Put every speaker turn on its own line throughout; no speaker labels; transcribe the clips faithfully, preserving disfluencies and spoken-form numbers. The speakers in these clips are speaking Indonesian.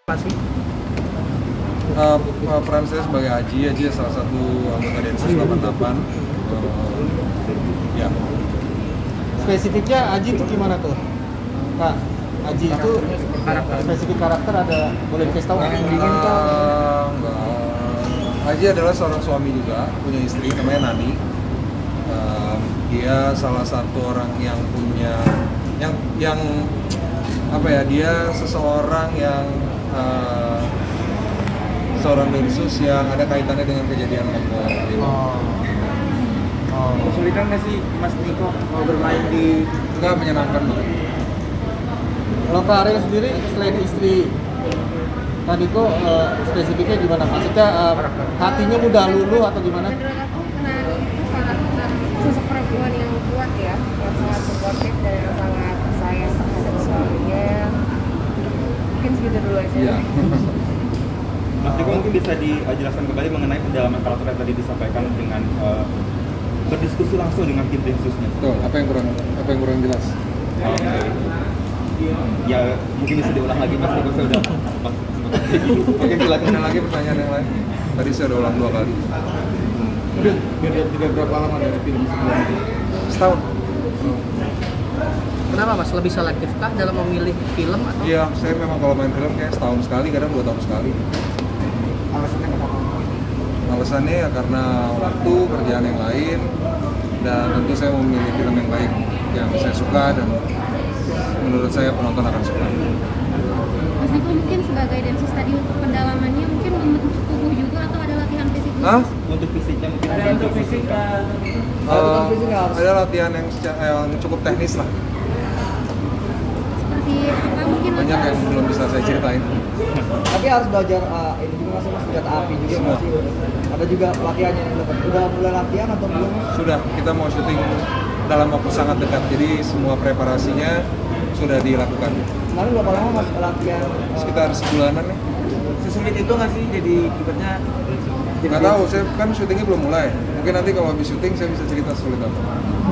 Pasti.
Uh, peran saya sebagai Aji, Aji salah satu anggota Densus delapan puluh delapan. Uh, ya.
Spesifiknya Aji itu gimana tuh, Kak? Aji itu spesifik karakter ada, boleh dikasih tahu nggak?
Uh, enggak. Aji adalah seorang suami juga, punya istri namanya Nani. Uh, dia salah satu orang yang punya, yang yang apa ya? Dia seseorang yang uh, seorang Densus yang ada kaitannya dengan kejadian Lombok.
Oh. Oh.
Kesulitan nggak sih Mas Niko mau bermain di?
Enggak, menyenangkan banget.
Kalau Kak Ariel sendiri selain istri Kak Niko, uh, spesifiknya gimana? Maksudnya uh, hatinya mudah luluh atau gimana?
Menurut aku Nani itu karakter sosok perempuan yang kuat ya, yang sangat suportif dan yang sangat sayang terhadap suaminya. Mungkin segitu dulu aja.
Iya.
Mas Niko mungkin bisa dijelaskan kembali mengenai pendalaman karakter yang tadi disampaikan dengan uh, berdiskusi langsung dengan tim Densusnya.
Betul. Apa yang kurang apa yang kurang jelas?
Um, ya mungkin bisa diulang lagi Mas Niko, saya udah
Oke, silakan ada lagi pertanyaan yang lain. Tadi saya udah ulang dua kali.
Udah, udah, udah berapa lama dari film sebelumnya?
Setahun.
Kenapa Mas? Lebih selektifkah dalam memilih film atau?
Iya, saya memang kalau main film kayak setahun sekali, kadang dua tahun sekali.
Alasannya kenapa?
Alasannya ya karena waktu, kerjaan yang lain, dan tentu saya mau memilih film yang baik, yang saya suka dan menurut saya penonton akan suka.
Mas Niko mungkin sebagai Densus tadi untuk pendalamannya mungkin membentuk tubuh juga atau ada latihan fisik khusus?
Hah?
untuk fisiknya mungkin
Ada untuk fisik kan?
Uh, ada latihan yang, yang cukup teknis lah.
Seperti apa mungkin?
Banyak yang belum bisa saya ceritain.
Tapi harus belajar uh, ini juga masih mas senjata api juga
Semua.
masih ada juga pelatihannya yang dapat. Udah mulai latihan atau belum?
Sudah, kita mau syuting dalam waktu sangat dekat, jadi semua preparasinya sudah dilakukan.
Kemarin berapa lama mas latihan? Uh,
Sekitar sebulanan ya.
sesulit itu nggak sih jadi ibaratnya?
Nggak tahu, saya kan syutingnya belum mulai. Mungkin nanti kalau habis syuting saya bisa cerita sulit apa.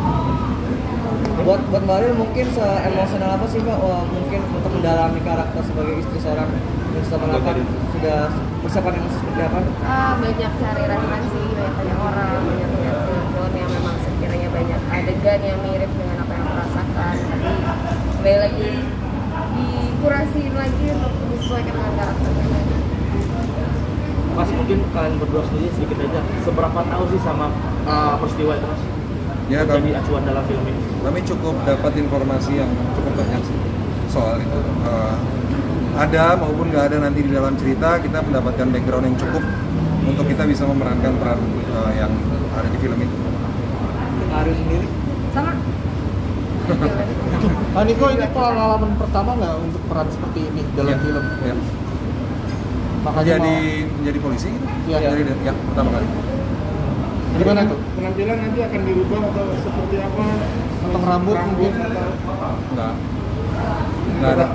Buat buat Mbak Ariel mungkin se-emosional apa sih Mbak? Wah, mungkin untuk mendalami karakter sebagai istri seorang Densus delapan puluh delapan sudah persiapan yang seperti apa?
Ah, banyak cari referensi, banyak tanya orang, banyak lihat film yang memang sekiranya banyak adegan yang mirip dengan apa yang aku rasakan. Tapi kembali lagi dikurasiin lagi untuk disesuaikan dengan karakternya.
Mas, mungkin kalian berdua sendiri sedikit aja, seberapa tahu sih sama uh, peristiwa itu Mas?
Ya,
Jadi
kami,
acuan dalam film ini.
kami cukup dapat informasi yang cukup banyak sih soal itu. Uh, ada maupun nggak ada nanti di dalam cerita, kita mendapatkan background yang cukup untuk kita bisa memerankan peran uh, yang ada di film itu.
Ariel sendiri?
Sama.
Kak Niko, ini pengalaman pertama nggak untuk peran seperti ini dalam
Ya,
film?
ya.
Makanya
Jadi
mau-
menjadi polisi gitu?
Iya, iya.
Jadi ya pertama kali.
gimana tuh?
Penampilan nanti akan dirubah atau seperti apa?
Potong rambut mungkin?
atau
Enggak. Enggak ada.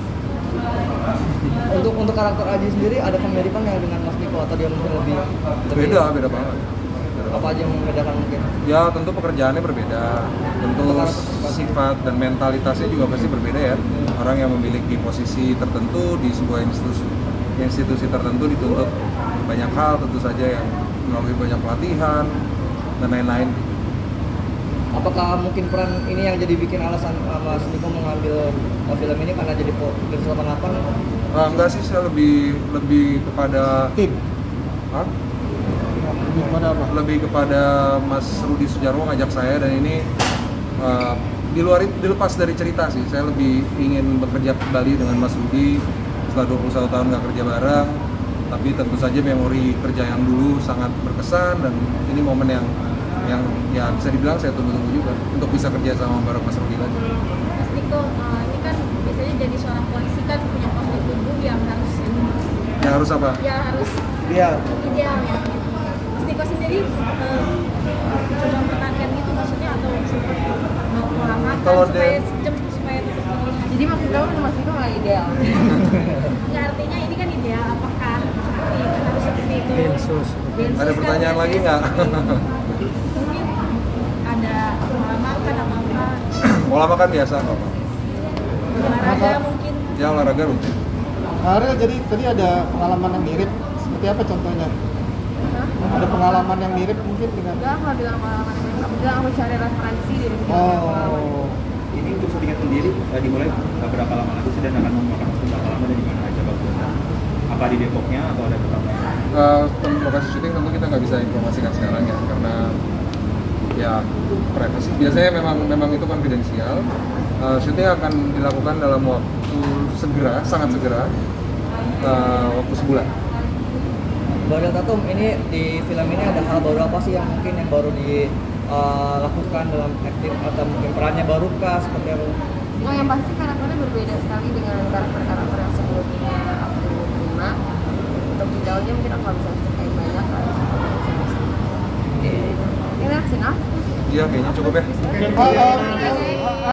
Untuk untuk karakter Aji sendiri ada kemiripan yang dengan Mas Niko atau dia mungkin lebih, lebih
Beda, beda banget.
apa aja yang membedakan mungkin?
Ya tentu pekerjaannya berbeda, tentu sifat dan mentalitasnya juga pasti berbeda ya. Orang yang memiliki posisi tertentu di sebuah institusi, institusi tertentu dituntut banyak hal tentu saja yang melalui banyak pelatihan dan lain-lain.
Apakah mungkin peran ini yang jadi bikin alasan uh, Mas Niko mengambil uh, film ini karena jadi Densus delapan puluh delapan?
Uh, enggak sih, saya lebih lebih kepada
Tim?
Hah?
Lebih kepada apa?
lebih kepada Mas Rudi Sujarwo ngajak saya, dan ini uh, di luar dilepas dari cerita sih. Saya lebih ingin bekerja kembali dengan Mas Rudi setelah dua puluh satu tahun nggak kerja bareng. Tapi tentu saja memori kerja yang dulu sangat berkesan, dan ini momen yang yang ya bisa dibilang saya tunggu-tunggu juga untuk bisa kerja sama bareng Mas Rudi lagi.
Mas Niko, uh, ini kan biasanya jadi seorang polisi kan punya postur tubuh yang harus
Ya harus apa?
yang harus
Dia
ideal ya. Mas Niko sendiri uh, coba mempertahankan gitu maksudnya atau seperti mau mengamalkan
Kalau
supaya
dia-
sejem supaya tetap terlihat. Jadi maksud kamu Mas Niko nggak ideal? Nggak, artinya ini kan ideal. Apakah seperti harus seperti itu?
Densus.
Densus
Ada
kan
pertanyaan
biasanya
lagi nggak?
seperti- Mungkin ada mengamalkan apa apa?
Pola makan biasa nggak apa?
Olahraga mungkin.
Ya olahraga rutin.
Ariel, jadi tadi ada pengalaman yang mirip, seperti apa contohnya?
Hah?
Ada pengalaman yang mirip mungkin dengan...
Enggak, aku nggak bilang pengalaman ini. Aku bilang aku cari referensi dari film yang aku lawan.
Oh,
Ini untuk syutingnya sendiri eh, dimulai eh, berapa lama lagi sih dan akan memakan waktu berapa lama dan di mana aja bagusnya? Apa di Depoknya atau ada tempat lain?
Uh, lokasi syuting tentu kita nggak bisa informasikan sekarang ya, karena ya privasi. Biasanya memang memang itu konfidensial. Uh, syuting akan dilakukan dalam waktu segera, sangat segera, uh, waktu sebulan.
Baru Tatum, ini di film ini ada hal baru apa sih yang mungkin yang baru dilakukan dalam akting atau mungkin perannya baru kah seperti apa?
Oh, yang pasti karakternya berbeda sekali dengan karakter-karakter yang sebelumnya aku terima. Untuk detailnya mungkin aku nggak bisa ceritain banyak lah. Oke, that's enough.
Iya, kayaknya cukup ya.
oh, oh.